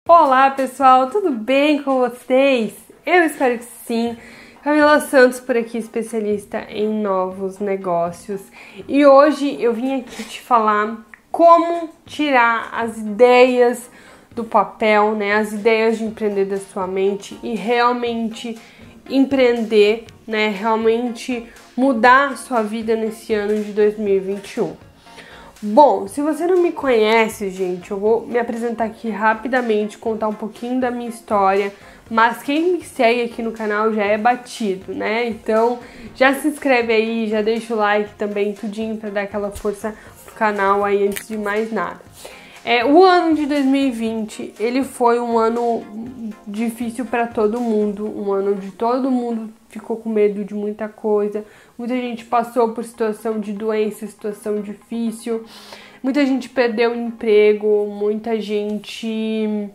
Olá pessoal, tudo bem com vocês? Eu espero que sim. Camila Santos por aqui, especialista em novos negócios. E hoje eu vim aqui te falar como tirar as ideias do papel, né? As ideias de empreender da sua mente e realmente empreender, né? Realmente mudar a sua vida nesse ano de 2021. Bom, se você não me conhece, gente, eu vou me apresentar aqui rapidamente, contar um pouquinho da minha história, mas quem me segue aqui no canal já é batido, né? Então, já se inscreve aí, já deixa o like também, tudinho, pra dar aquela força pro canal aí antes de mais nada. O ano de 2020, ele foi um ano difícil para todo mundo, um ano onde todo mundo ficou com medo de muita coisa, muita gente passou por situação de doença, situação difícil, muita gente perdeu o emprego, muita gente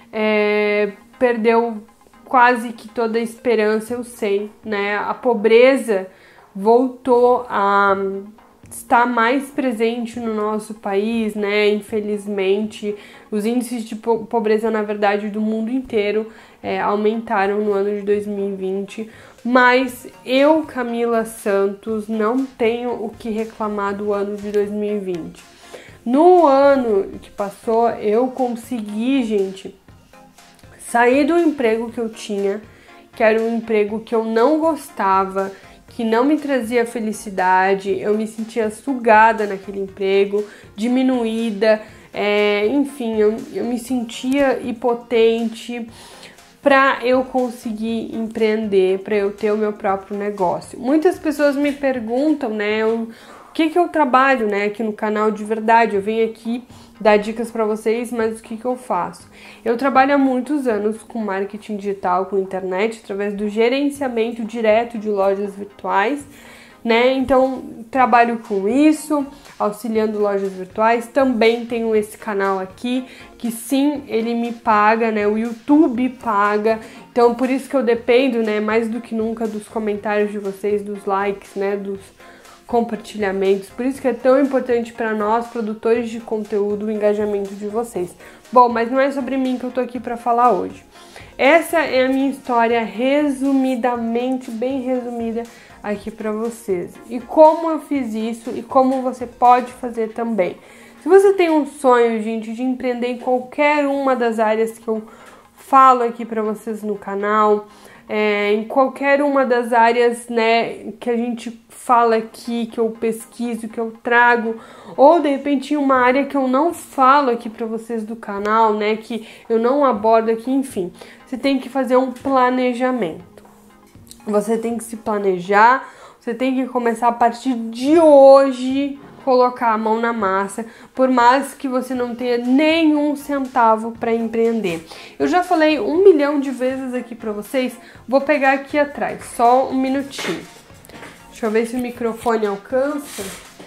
perdeu quase que toda a esperança, eu sei, né? A pobreza voltou a está mais presente no nosso país, né? Infelizmente, os índices de pobreza, na verdade, do mundo inteiro aumentaram no ano de 2020. Mas eu, Camila Santos, não tenho o que reclamar do ano de 2020. No ano que passou, eu consegui, gente, sair do emprego que eu tinha, que era um emprego que eu não gostava, que não me trazia felicidade, eu me sentia sugada naquele emprego, diminuída, enfim, eu me sentia impotente para eu conseguir empreender, para eu ter o meu próprio negócio. Muitas pessoas me perguntam, né, o que eu trabalho, né, aqui no canal de verdade. Eu venho aqui dar dicas para vocês, mas o que eu faço? Eu trabalho há muitos anos com marketing digital, com internet, através do gerenciamento direto de lojas virtuais, né? Então, trabalho com isso, auxiliando lojas virtuais. Também tenho esse canal aqui, que sim, ele me paga, né? O YouTube paga. Então, por isso que eu dependo, né, mais do que nunca dos comentários de vocês, dos likes, né, dos compartilhamentos. Por isso que é tão importante para nós, produtores de conteúdo, o engajamento de vocês. Bom, mas não é sobre mim que eu tô aqui para falar hoje. Essa é a minha história resumidamente, bem resumida aqui para vocês. E como eu fiz isso e como você pode fazer também. Se você tem um sonho, gente, de empreender em qualquer uma das áreas que eu falo aqui para vocês no canal, em qualquer uma das áreas, né, que a gente fala aqui, que eu pesquiso, que eu trago, ou de repente em uma área que eu não falo aqui para vocês do canal, né, que eu não abordo aqui, enfim, você tem que fazer um planejamento. Você tem que se planejar, você tem que começar a partir de hoje colocar a mão na massa, por mais que você não tenha nenhum centavo para empreender. Eu já falei 1 milhão de vezes aqui para vocês, vou pegar aqui atrás, só um minutinho. Deixa eu ver se o microfone alcança.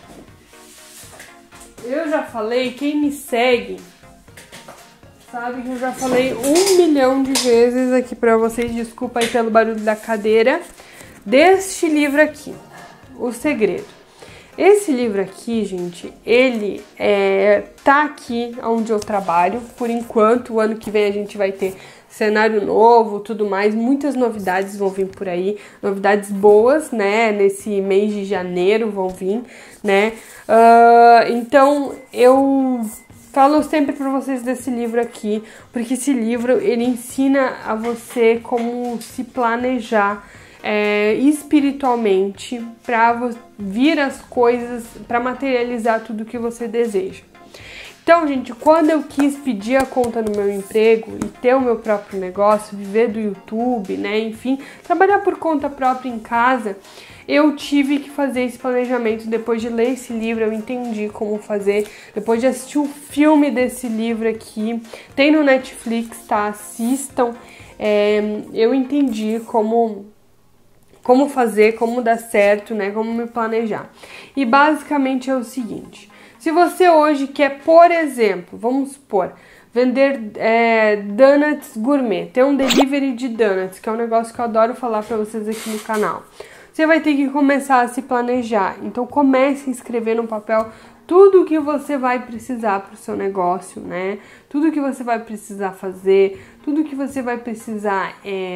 Eu já falei, quem me segue sabe que eu já falei 1 milhão de vezes aqui para vocês, desculpa aí pelo barulho da cadeira, deste livro aqui, O Segredo. Esse livro aqui, gente, ele tá aqui onde eu trabalho, por enquanto. O ano que vem a gente vai ter cenário novo, tudo mais, muitas novidades vão vir por aí, novidades boas, né, nesse mês de janeiro vão vir, né, então eu falo sempre para vocês desse livro aqui, porque esse livro, ele ensina a você como se planejar espiritualmente para vir as coisas, para materializar tudo que você deseja. Então, gente, quando eu quis pedir a conta no meu emprego e ter o meu próprio negócio, viver do YouTube, né, enfim, trabalhar por conta própria em casa, eu tive que fazer esse planejamento. Depois de ler esse livro, eu entendi como fazer. Depois de assistir o filme desse livro aqui, tem no Netflix, tá? Assistam. Eu entendi como fazer, como dar certo, né? Como me planejar. E basicamente é o seguinte: se você hoje quer, por exemplo, vamos supor, vender donuts gourmet, ter um delivery de donuts, que é um negócio que eu adoro falar para vocês aqui no canal, você vai ter que começar a se planejar. Então comece a escrever no papel tudo o que você vai precisar para o seu negócio, né? tudo que você vai precisar fazer, tudo que você vai precisar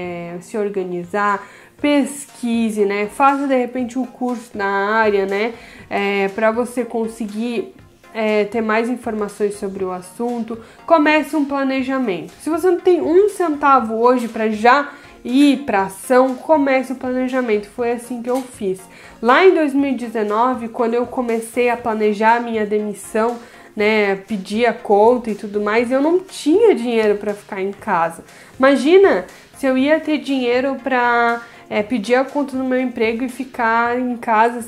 se organizar. Pesquise, né? Faça de repente um curso na área, né? Para você conseguir ter mais informações sobre o assunto. Comece um planejamento. Se você não tem um centavo hoje para já ir para ação, comece o planejamento. Foi assim que eu fiz. Lá em 2019, quando eu comecei a planejar a minha demissão, né, pedir a conta e tudo mais, eu não tinha dinheiro para ficar em casa. Imagina se eu ia ter dinheiro para pedir a conta do meu emprego e ficar em casa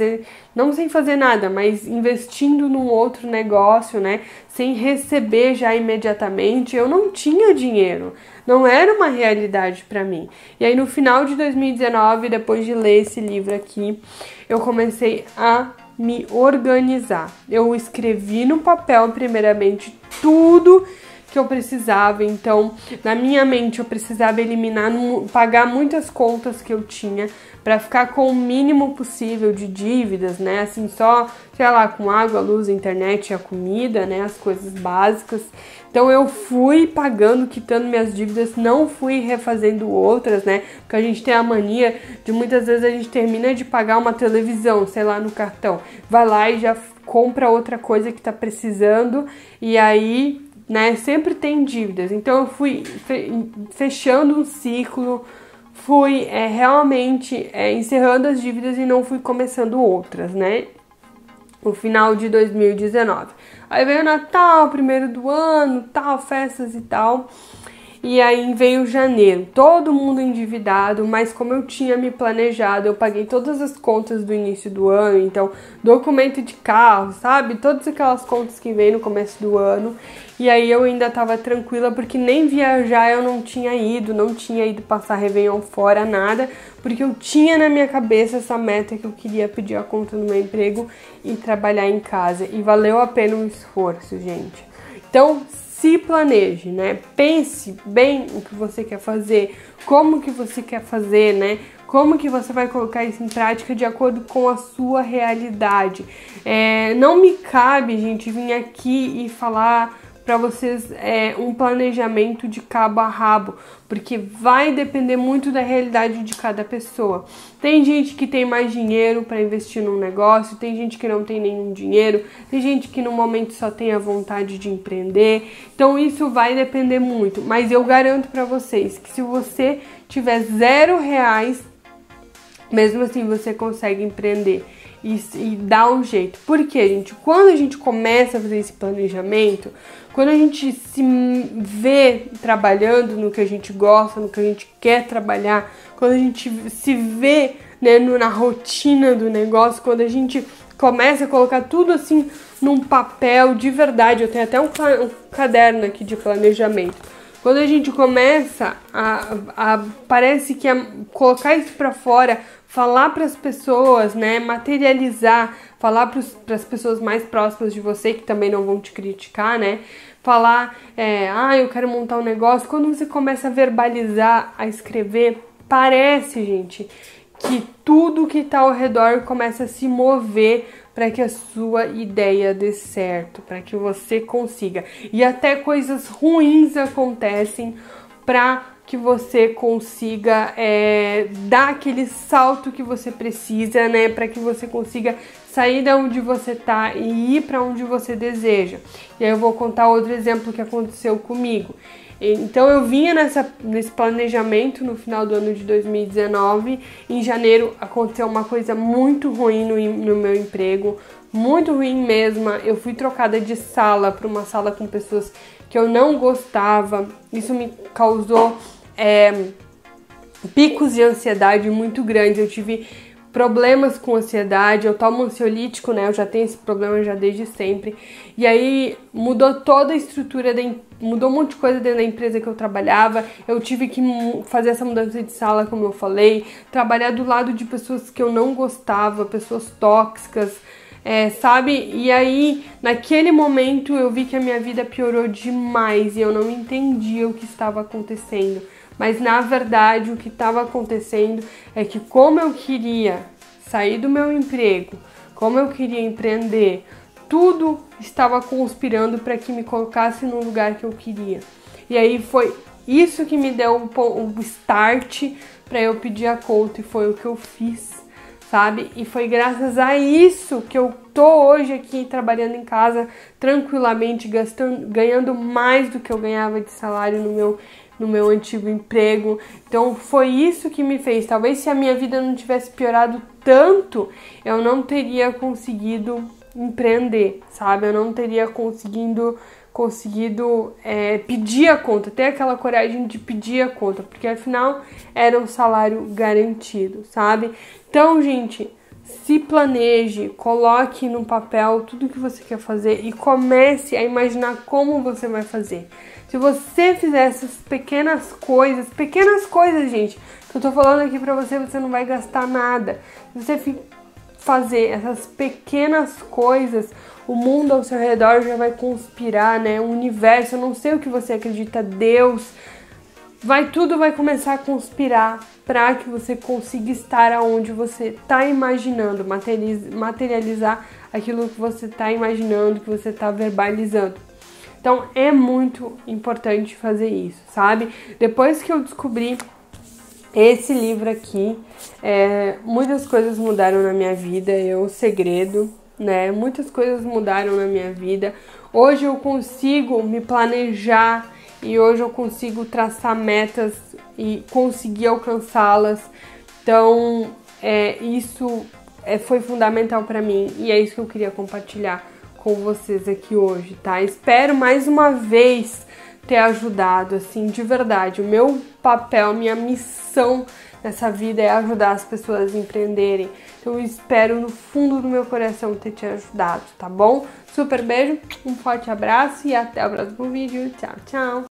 não sem fazer nada, mas investindo num outro negócio, né, sem receber já imediatamente. Eu não tinha dinheiro, não era uma realidade para mim. E aí no final de 2019, depois de ler esse livro aqui, eu comecei a me organizar. Eu escrevi no papel primeiramente tudo que eu precisava. Então, na minha mente, eu precisava pagar muitas contas que eu tinha para ficar com o mínimo possível de dívidas, né? Assim, só, sei lá, com água, luz, internet e a comida, né? As coisas básicas. Então, eu fui pagando, quitando minhas dívidas, não fui refazendo outras, né? Porque a gente tem a mania de muitas vezes a gente termina de pagar uma televisão, sei lá, no cartão. Vai lá e já compra outra coisa que tá precisando e aí, né, sempre tem dívidas. Então eu fui fechando um ciclo, fui realmente encerrando as dívidas e não fui começando outras, né? No final de 2019. Aí veio o Natal, primeiro do ano, tal, festas e tal. E aí veio janeiro, todo mundo endividado, mas como eu tinha me planejado, eu paguei todas as contas do início do ano, então documento de carro, sabe? Todas aquelas contas que vem no começo do ano. E aí eu ainda tava tranquila, porque nem viajar eu não tinha ido passar Réveillon fora, nada, porque eu tinha na minha cabeça essa meta que eu queria pedir a conta no meu emprego e trabalhar em casa. E valeu a pena o esforço, gente. Então, se planeje, né? Pense bem o que você quer fazer, como que você quer fazer, né? Como que você vai colocar isso em prática de acordo com a sua realidade. Não me cabe, gente, vir aqui e falar para vocês um planejamento de cabo a rabo, porque vai depender muito da realidade de cada pessoa. Tem gente que tem mais dinheiro para investir num negócio, tem gente que não tem nenhum dinheiro, tem gente que no momento só tem a vontade de empreender. Então isso vai depender muito, mas eu garanto para vocês que se você tiver R$0, mesmo assim você consegue empreender e dar um jeito. Porque, gente, quando a gente começa a fazer esse planejamento, quando a gente se vê trabalhando no que a gente gosta, no que a gente quer trabalhar, quando a gente se vê, né, na rotina do negócio, quando a gente começa a colocar tudo assim num papel de verdade, eu tenho até um caderno aqui de planejamento. Quando a gente começa parece que colocar isso pra fora, falar para as pessoas, né, materializar, falar para as pessoas mais próximas de você, que também não vão te criticar, né, falar, eu quero montar um negócio. Quando você começa a verbalizar, a escrever, parece, gente, que tudo que tá ao redor começa a se mover para que a sua ideia dê certo, para que você consiga. E até coisas ruins acontecem para que você consiga dar aquele salto que você precisa, né, para que você consiga sair da onde você tá e ir para onde você deseja. E aí eu vou contar outro exemplo que aconteceu comigo. Então eu vinha nesse planejamento no final do ano de 2019. Em janeiro aconteceu uma coisa muito ruim no meu emprego, muito ruim mesmo. Eu fui trocada de sala para uma sala com pessoas que eu não gostava. Isso me causou picos de ansiedade muito grandes. Eu tive problemas com ansiedade, eu tomo ansiolítico, né? Eu já tenho esse problema já desde sempre. E aí mudou toda a estrutura, mudou um monte de coisa dentro da empresa que eu trabalhava. Eu tive que fazer essa mudança de sala, como eu falei, trabalhar do lado de pessoas que eu não gostava, pessoas tóxicas, sabe? E aí, naquele momento, eu vi que a minha vida piorou demais e eu não entendia o que estava acontecendo. Mas, na verdade, o que estava acontecendo é que, como eu queria sair do meu emprego, como eu queria empreender, tudo estava conspirando para que me colocasse no lugar que eu queria. E aí foi isso que me deu um start para eu pedir a conta, e foi o que eu fiz, sabe? E foi graças a isso que eu tô hoje aqui trabalhando em casa tranquilamente, ganhando mais do que eu ganhava de salário no meu antigo emprego. Então foi isso que me fez. Talvez se a minha vida não tivesse piorado tanto, eu não teria conseguido empreender, sabe? Eu não teria conseguido pedir a conta, ter aquela coragem de pedir a conta, porque afinal era um salário garantido, sabe? Então, gente, se planeje, coloque no papel tudo que você quer fazer e comece a imaginar como você vai fazer. Se você fizer essas pequenas coisas, gente, que eu tô falando aqui pra você, você não vai gastar nada. Se você fazer essas pequenas coisas, o mundo ao seu redor já vai conspirar, né? O universo, eu não sei o que você acredita, Deus, tudo vai começar a conspirar para que você consiga estar aonde você tá imaginando, materializar aquilo que você tá imaginando, que você tá verbalizando. Então é muito importante fazer isso, sabe? Depois que eu descobri esse livro aqui, muitas coisas mudaram na minha vida, O Segredo, né? Muitas coisas mudaram na minha vida. Hoje eu consigo me planejar e hoje eu consigo traçar metas e conseguir alcançá-las. Então, isso foi fundamental para mim e é isso que eu queria compartilhar com vocês aqui hoje, tá? Espero mais uma vez ter ajudado, assim, de verdade. O meu papel, minha missão nessa vida é ajudar as pessoas a empreenderem. Então eu espero no fundo do meu coração ter te ajudado, tá bom? Super beijo, um forte abraço e até o próximo vídeo. Tchau, tchau!